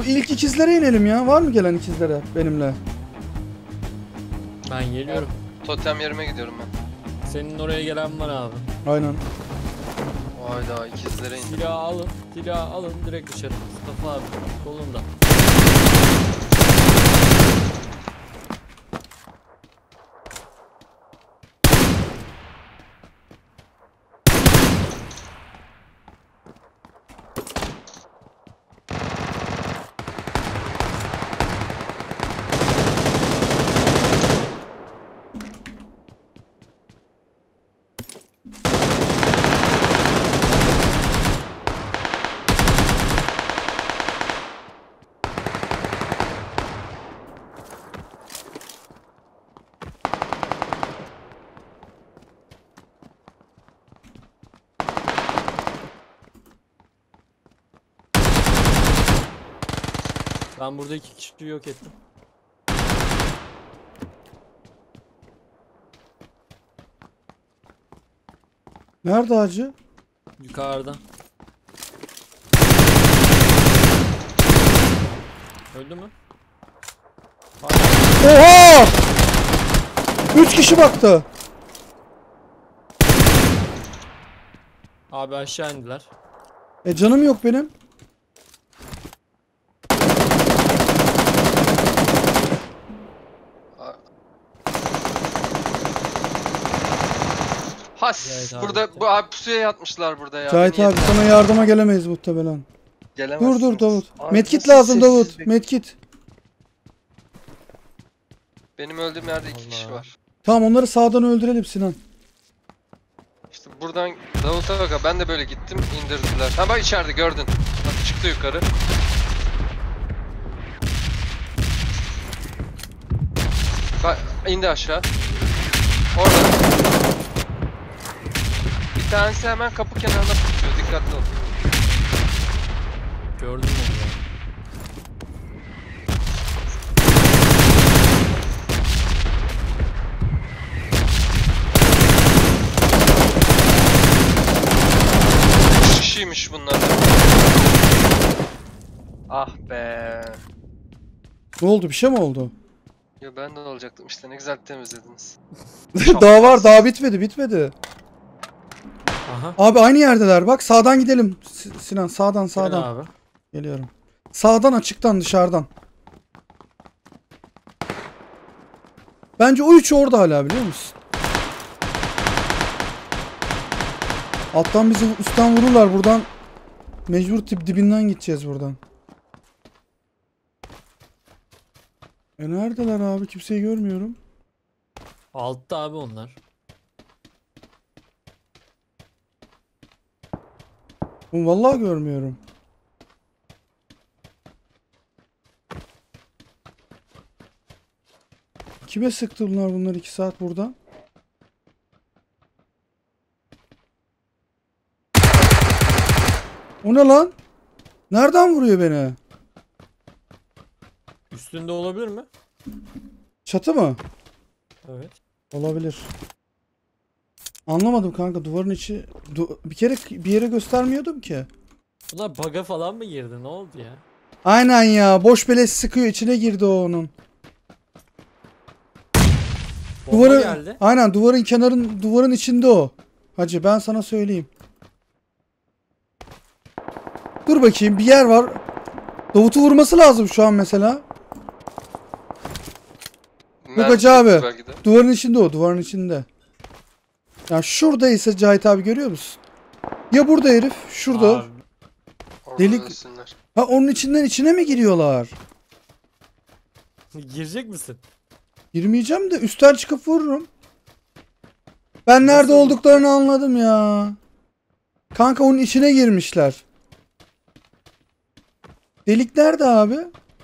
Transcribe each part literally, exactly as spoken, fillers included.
Bu ilk ikizlere inelim ya. Var mı gelen ikizlere benimle? Ben geliyorum. Totem yerime gidiyorum ben. Senin oraya gelen var abi. Aynen. Hayda ikizlere indim. Silahı alın, silahı alın direkt dışarı. Mustafa abi kolunda. Ben burada iki kişiyi yok ettim. Nerede hacı? Yukarıda. Öldü mü? Oha! Üç kişi baktı. Abi aşağı indiler. E canım yok benim. Has Evet abi, burada evet. bu abi pusuya yatmışlar burada ya. Cahit Beni abi yediler. sana yardıma gelemeyiz muhtemelen. Dur Gelemezsiniz. dur Davut. Abi Medkit nasıl lazım Davut. sessizlik? Medkit. Benim öldüğüm yerde iki Allah. kişi var. Tamam onları sağdan öldürelim Sinan. İşte buradan Davut'a bak ben de böyle gittim indirdiler. Ha bak içeride gördün. Bak çıktı yukarı. Bak indi aşağı. Orada. Bir tanesi hemen kapı kenarında tutuyor. Dikkatli ol. Gördüm onu ya. Üç kişiymiş bunlar. Ah be. Ne oldu? Bir şey mi oldu? Ya ben de olacaktım işte ne güzel temizlediniz. Daha var, daha bitmedi, bitmedi. Aha. Abi aynı yerdeler. Bak sağdan gidelim. S- Sinan sağdan Sağdan. sağdan. Abi. Geliyorum. Sağdan açıktan dışarıdan. Bence o üçü orada hala biliyor musun? Alttan bizi üstten vururlar buradan. Mecbur tip dibinden gideceğiz buradan. E neredeler abi? Kimseyi görmüyorum. Altta abi onlar. Oğlum vallahi görmüyorum. Kime sıktı bunlar bunlar iki saat burada? O ne lan? Nereden vuruyor beni? Üstünde olabilir mi? Çatı mı? Evet. Olabilir. Anlamadım kanka duvarın içi du bir kere bir yere göstermiyordum ki. Bunlar bug'a falan mı girdi? Ne oldu ya? Aynen ya boş beleş sıkıyor içine girdi o onun. Bomba Duvarı geldi. aynen duvarın kenarın duvarın içinde o. Hacı ben sana söyleyeyim. Dur bakayım bir yer var. Davut'u vurması lazım şu an mesela. Yok Hacı abi. Belki de. Duvarın içinde o duvarın içinde. Ya şurada ise Cahit abi görüyor musun? Ya burada herif şurada. Abi, Orada Delik- ölsünler. Ha onun içinden içine mi giriyorlar? girecek misin? Girmeyeceğim de üstten çıkıp vururum. Ben nerede Nasıl olduklarını anladım ya. Kanka onun içine girmişler. Delik nerede abi?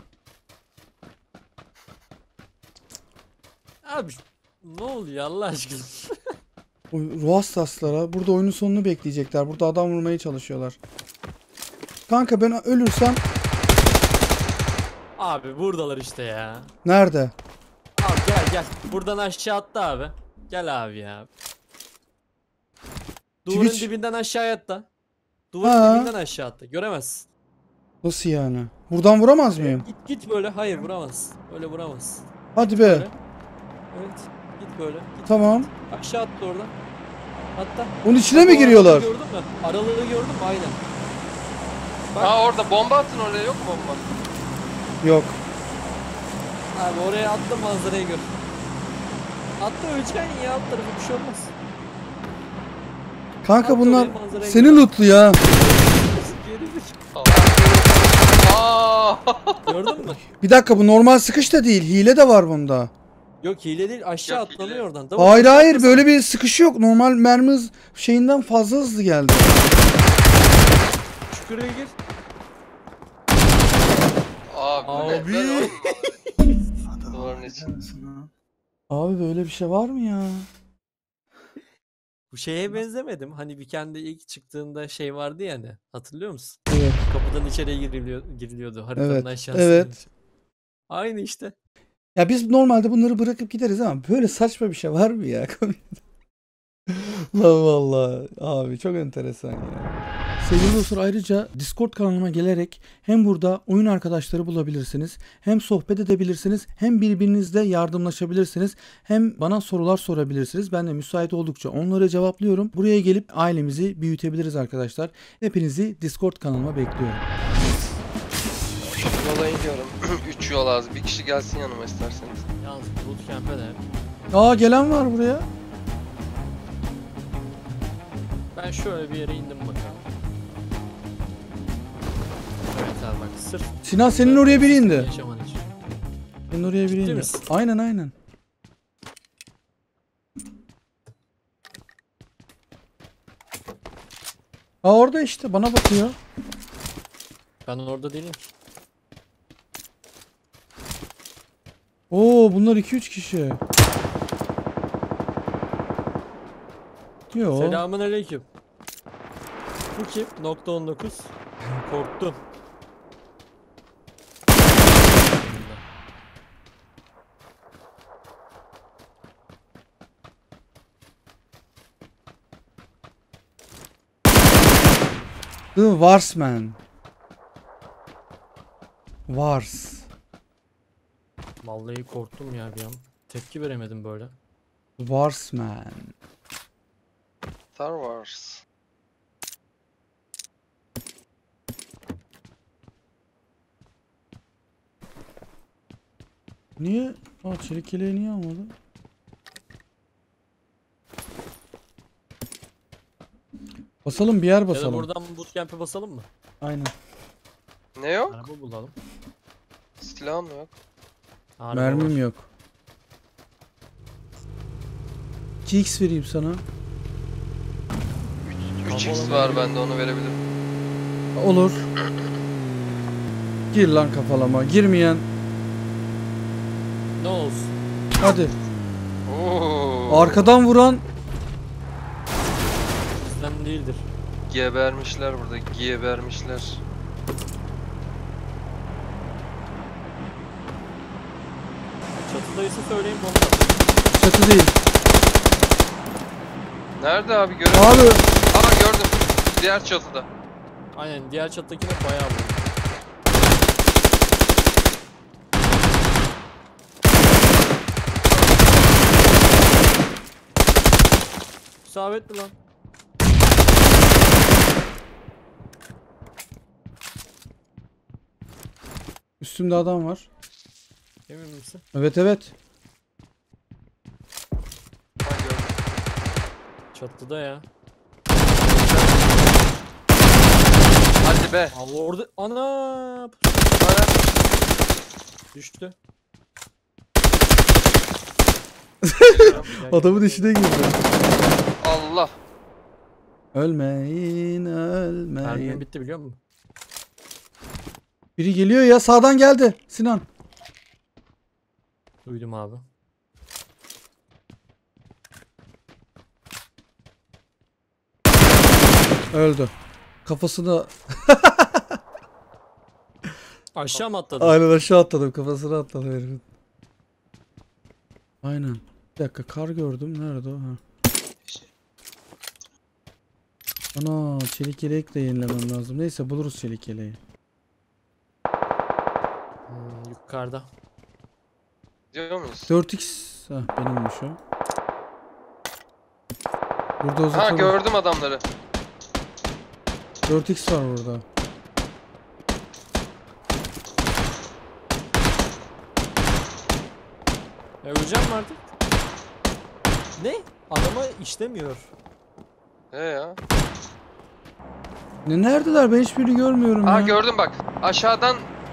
Abi ne oluyor Allah aşkına? O ruh hastaslara. Burada oyunun sonunu bekleyecekler. Burada adam vurmaya çalışıyorlar. Kanka ben ölürsem Abi buradalar işte ya. nerede? Abi gel gel. Buradan aşağı attı abi. Gel abi ya. Duvarın Twitch- dibinden aşağıya atla. Duvarın Ha. dibinden aşağı attı. Göremezsin. Nasıl yani? Buradan vuramaz mıyım? Git git böyle. Hayır vuramaz. Öyle vuramaz. Hadi be. Böyle. Evet. Git böyle. Git. Tamam. Aşağı attı oradan. Hatta. Onun içine mi Bak, o giriyorlar? aralığı gördün mü? Aralığı gördün mü? Aynen. Bak. Ha orada bomba attın, oraya yok mu bomba? Yok. Abi oraya attı, manzarayı gör. Attı, öleceksin ya, alt tarafı bir şey olmaz. Kanka At bunlar oraya, manzarayı senin gör. lootlu ya. Geri bir- Aa! Gördün mü? Bir dakika, bu normal sıkış da değil. Hile de var bunda. Yok hile değil, aşağı Yok, atlanıyor hile. oradan. Tamam, Hayır aşağı hayır, atlasana. böyle bir sıkış yok. Normal mermi hız şeyinden fazla hızlı geldi. Çukura gir. Abi, bu ne? Abi. Ben oğlum- Duvarın içinde. Abi böyle bir şey var mı ya? Bu şeye benzemedim. Hani Weekend'de ilk çıktığında şey vardı ya hani. Hatırlıyor musun? Evet. Kapıdan içeriye giriliyor, giriliyordu. Haritanın Evet, aşağısına. evet. Aynı işte. Ya biz normalde bunları bırakıp gideriz ama böyle saçma bir şey var mı ya? Lan vallahi abi çok enteresan ya. Sevgili dostlar, ayrıca Discord kanalıma gelerek hem burada oyun arkadaşları bulabilirsiniz, hem sohbet edebilirsiniz, hem birbirinizle yardımlaşabilirsiniz, hem bana sorular sorabilirsiniz. Ben de müsait oldukça onları cevaplıyorum. Buraya gelip ailemizi büyütebiliriz arkadaşlar. Hepinizi Discord kanalıma bekliyorum. Yola iniyorum. üç yol az. Bir kişi gelsin yanıma isterseniz. Yalnız bootcamp'e de. Aa, gelen var buraya. Ben şöyle bir yere indim bakalım. Evet abi bak, sırf Sinan, senin oraya biri indi. yaşaman için. Senin oraya biri Ciddi indi. misin? Aynen aynen. Aa, orada işte bana bakıyor. Ben orada değilim ki. Oo, bunlar iki üç kişi. Yo. Selamun aleyküm. Bu kim? Nokta on dokuz. Korktum. The Warsman. Wars. Vallahi korktum ya bir an. Tepki veremedim böyle. Warsman. Star Wars. Niye? Aa, çelik yeleği niye almadı? Basalım, bir yer Ya da basalım. buradan bootcamp'e basalım mı? Aynen. Ne yok? Araba bulalım. Silahım yok. Araba Mermim var. yok. iki x vereyim sana. üç x var bende, onu verebilirim. Olur. Gir lan kafalama. Girmeyen. Ne olsun? Hadi. Oo. Arkadan vuran. Bizden değildir. Gebermişler burada, gebermişler. Çatıdaysa söyleyin bomba. Çatı değil. Nerede abi, göremedim. Abi. Aa, gördüm. Diğer çatıda. Aynen, diğer çatıdakine bayağı vurdu. İsabetli lan. Üstümde adam var. Emin misin? Evet evet. Ha, gördüm. Çatıda ya. Hadi be. Allah orada. Ana. Ana. Düştü. Adamın içine girdi. Allah. Ölmeyin, ölmeyin. Mermim bitti biliyor musun? Biri geliyor ya, sağdan geldi. Sinan. Duydum abi. Öldü. Kafasına Aşağı mı atladın? aynen aşağı atladım. Kafasına atladım herifin. Aynen. Bir dakika, kar gördüm. Nerede o? Ha. Ana, çelik yelek de yenilemem lazım. Neyse, buluruz çelik yeleği. Yukarıda. Diyor muyuz? dört x. Hah, benimmiş o. Burada Ha uzatılır. gördüm adamları. dört x var burada. E, öleceğim mi artık? Ne? Adama işlemiyor. He ya. Ne neredeler? Ben hiçbirini görmüyorum Aa ya. gördüm bak. Aşağıdan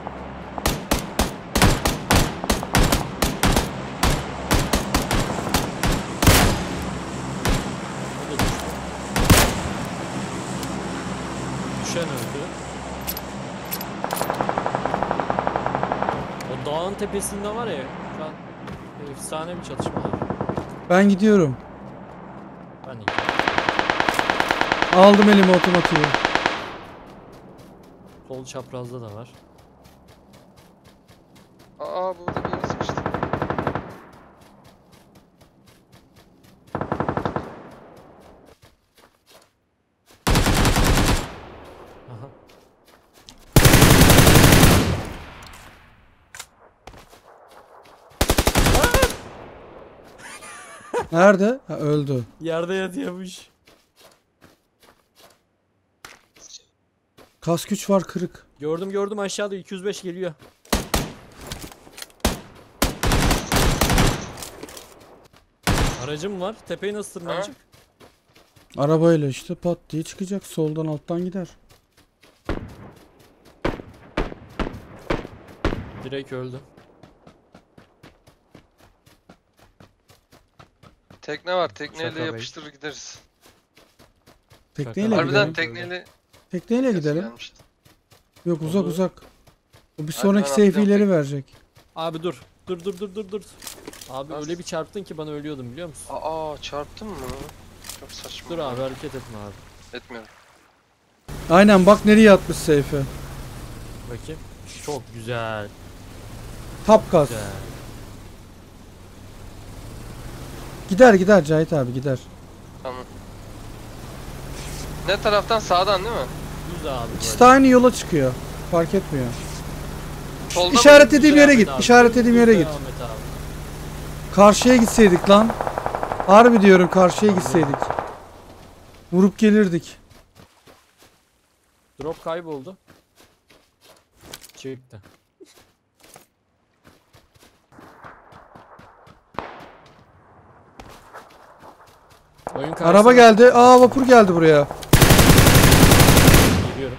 O da düştü. Düşen öldü. O dağın tepesinde var ya. Şu an efsane bir çatışma var. Ben gidiyorum. Ben iyi. Aldım elime otomatiği. Sol çaprazda da var. aa burada bir yere sıkıştı. Aha. Nerede? Ha, öldü. Yerde yatıyormuş. Kas güç var kırık. Gördüm gördüm aşağıda iki yüz beş geliyor. Aracım var. Tepeyi nasıl tırmanacak? Arabayla işte pat diye çıkacak. Soldan alttan gider. Direkt öldü. Tekne var. Tekneyle Şaka bey. yapıştırır gideriz. Tekneyle Harbiden gidelim. tekneyle Tekneyle Ses gidelim. gelmişti. Yok uzak Olur. uzak. O bir Hadi sonraki ben atlıyorum seyfileri tek- verecek. Abi dur. Dur dur dur dur dur. Abi Nasıl? öyle bir çarptın ki bana ölüyordum biliyor musun? Aa çarptın mı? Çok saçma. Dur abi hareket etme abi. Etmiyorum. Aynen bak nereye atmış seyfi. Bakayım. Çok güzel. Tap gaz. Güzel. Gider gider Cahit abi gider. Tamam. Ne taraftan? Sağdan değil mi? Güzel abi. İkisi böyle. de aynı yola çıkıyor. Fark etmiyor. Solda mı? İşaretlediğim yere git. Ahmet abi. İşaretlediğim yere Güzel git. Ahmet abi. Karşıya gitseydik lan. Harbi diyorum karşıya gitseydik. Vurup gelirdik. Drop kayboldu. Çıktı. Oyun karşısına- Araba geldi. Aa vapur geldi buraya. Geliyorum.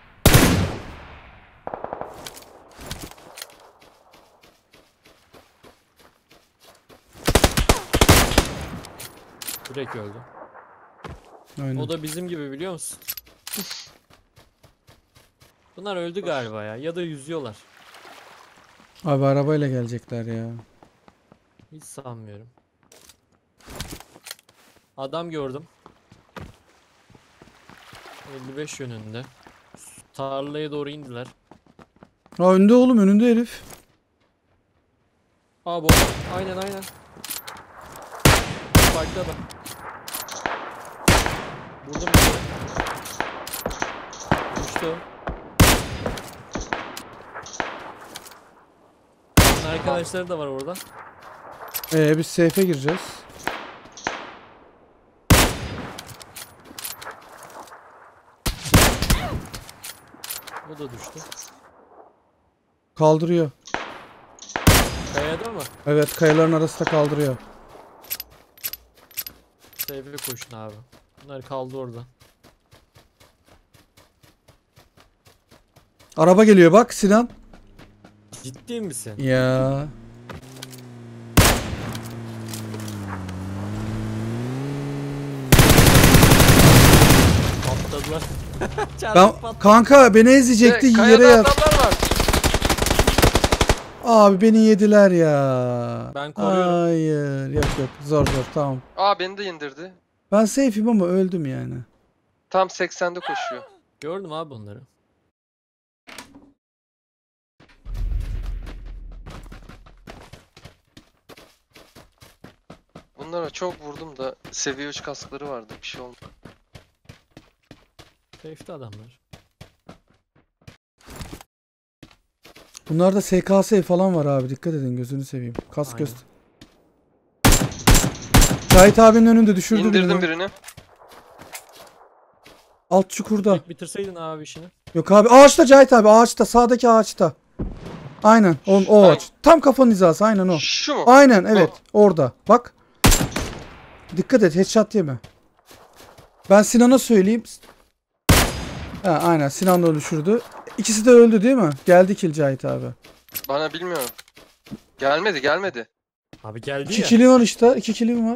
Direkt öldü. Aynen. O da bizim gibi biliyor musun? Bunlar öldü galiba ya. Ya da yüzüyorlar. Abi arabayla gelecekler ya. Hiç sanmıyorum. Adam gördüm. elli beş yönünde. Tarlaya doğru indiler. Aa önde oğlum önünde herif. Aa bu. Aynen aynen. Farklı adam. Vurdum bir kere. Düştü. Onun arkadaşları da var orada. Ee biz seyfe gireceğiz. O da düştü. Kaldırıyor. Kayada mı? Evet kayaların arasında kaldırıyor. Seyfe koşun abi. Bunlar kaldı orada. Araba geliyor bak Sinan. Ciddi misin? Ya. Patladılar. Çarpıp Ben patladı. kanka beni ezecekti Ve yere kayada yat. adamlar var. Abi beni yediler ya. Ben koruyorum. Hayır. Yok yok zor zor tamam. Aa beni de indirdi. Ben safe'im ama öldüm yani. Tam seksende koşuyor. Gördüm abi bunları. Bunlara çok vurdum da seviye üç kaskları vardı. Bir şey oldu. Safe'de adamlar. Bunlarda S K S falan var abi. Dikkat edin, gözünü seveyim. Kas Aynen. göster. Cahit abinin önünde düşürdü İndirdim birini. birini. Alt çukurda. İlk bitirseydin abi işini. Yok abi, ağaçta Cahit abi, ağaçta, sağdaki ağaçta. Aynen o, o Hangi? ağaç. Tam kafanın hizası, aynen o. Şu mu? Aynen evet, orada. Bak. Dikkat et, headshot yeme. Ben Sinan'a söyleyeyim. Ha, aynen Sinan da düşürdü. İkisi de öldü değil mi? Geldi kill Cahit abi. Bana bilmiyorum. Gelmedi gelmedi. Abi geldi İki ya. killim var işte. iki killim var.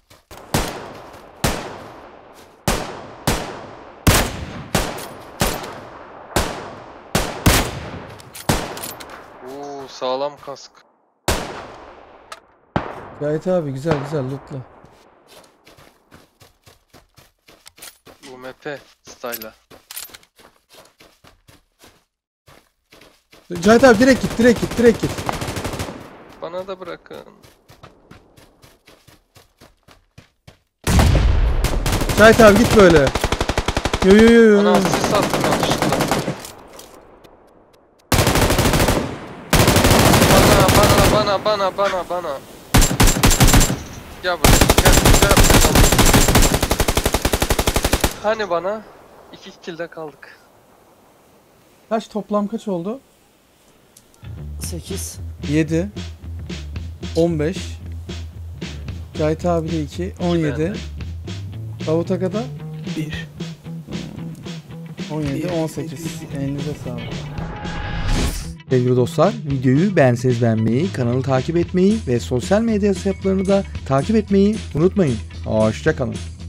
Oo sağlam kask. Cahit abi güzel güzel lootla. U M P style'a. Cahit abi direkt git, direkt git, direkt git. Bana da bırakın. Cahit abi git böyle. Yo yo yo yo. Ana sis attım yanlışlıkla. Bana bana bana bana bana bana. Gel buraya gel gel. Hani bana? İki kill'de kaldık. Kaç toplam kaç oldu? sekiz. yedi. on beş. Cahit abi de iki. on yedi. bende. Davut Aka'da bir. on yedi. on sekiz. Elinize sağlık. Sevgili dostlar, videoyu beğenseniz beğenmeyi, kanalı takip etmeyi ve sosyal medya hesaplarını da takip etmeyi unutmayın. Hoşça kalın.